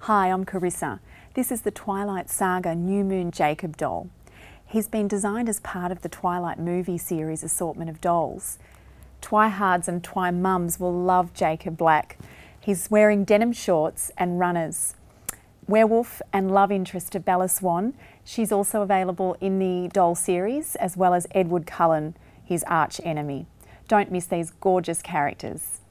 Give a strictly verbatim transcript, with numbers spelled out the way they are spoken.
Hi, I'm Carissa. This is the Twilight Saga New Moon Jacob doll. He's been designed as part of the Twilight movie series assortment of dolls. Twihards and Twi-mums will love Jacob Black. He's wearing denim shorts and runners. Werewolf and love interest to Bella Swan. She's also available in the doll series, as well as Edward Cullen, his arch enemy. Don't miss these gorgeous characters.